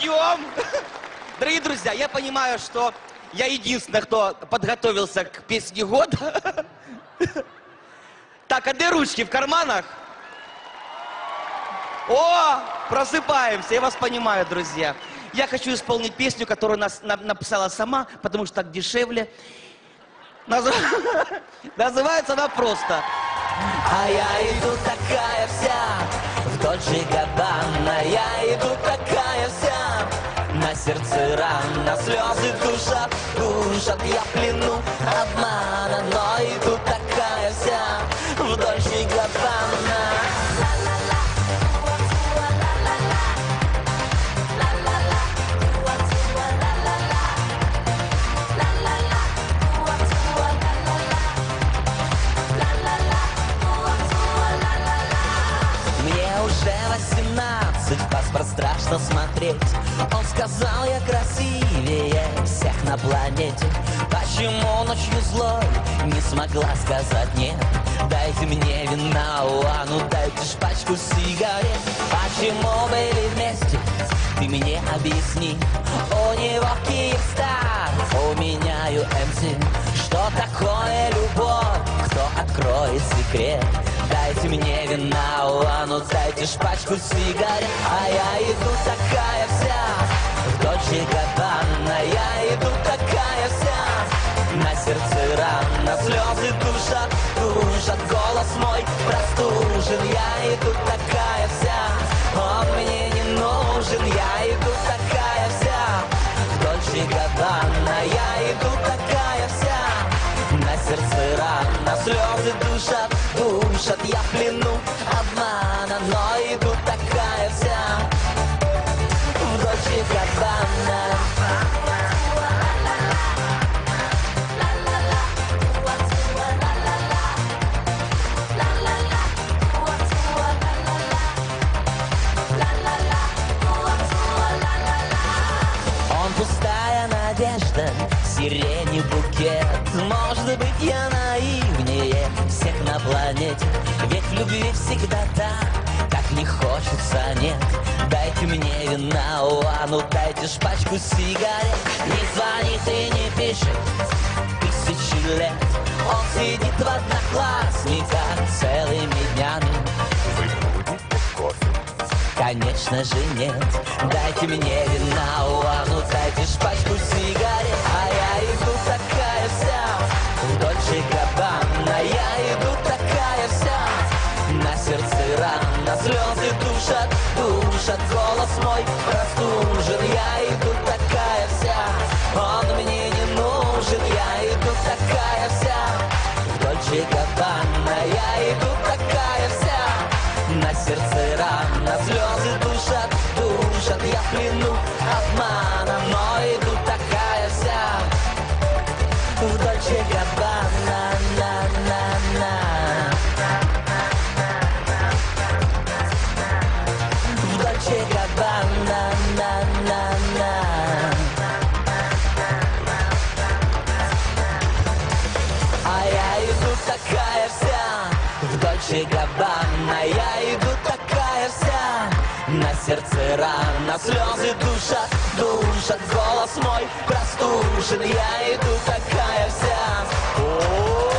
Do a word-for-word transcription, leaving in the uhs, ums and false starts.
Идем. Дорогие друзья, я понимаю, что я единственный, кто подготовился к песне года. Так, а где ручки в карманах? О, просыпаемся, я вас понимаю, друзья. Я хочу исполнить песню, которую нас, на, написала сама, потому что так дешевле. Назв... Называется она просто. А я иду такая вся в Дольче Габбана, я иду такая вся. На сердце рана, слезы душат, душат, я в плену обмана, но иду такая вся в Дольче Габбана. восемнадцать, в паспорт страшно смотреть. Он сказал, я красивее всех на планете. Почему ночью злой не смогла сказать нет? Дайте мне вина, а ну дайте ж пачку сигарет. Почему были вместе, ты мне объясни. У него Киевстар, у меня ю эм си. Что такое любовь, кто откроет секрет? Дайте мне вина, а ну дайте ж пачку сигарет. А я иду такая вся в Дольче Габбана, я иду такая вся. На сердце рана, слезы душат, душат, голос мой простужен. Я иду такая вся, он мне не нужен. Я иду такая вся в Дольче Габбана, я иду такая вся. На сердце рана, слезы душат, душат, я в плену обмана, но иду такая вся в Дольче Габбана. Он пустая надежда, сирени букет. Может быть, я наивнее всех на планете, ведь в любви всегда так, как не хочется, нет. Дайте мне вина, а ну дайте ж пачку сигарет. Не звонит и не пишет тысячи лет. Он сидит в одноклассниках целыми днями. Вы будете кофе? Конечно же нет. Дайте мне вина, а ну дайте ж пачку сигарет. А я иду такая вся в Дольче Габбана, я иду такая вся. На сердце рана, слезы душат, душат, голос мой простужен. Я иду такая вся, он мне не нужен. Я иду такая вся в Дольче Габбана, я иду такая вся. На сердце рана, слезы душат, душат, я в плену обмана, но иду такая вся в Дольче Габбана, на-на-на. В Дольче Габбана, на-на-на. А я иду такая вся в Дольче Габбана, я иду такая вся. На сердце рана, слезы душат, душат, голос мой простужен. Я иду такая вся. О-о-о.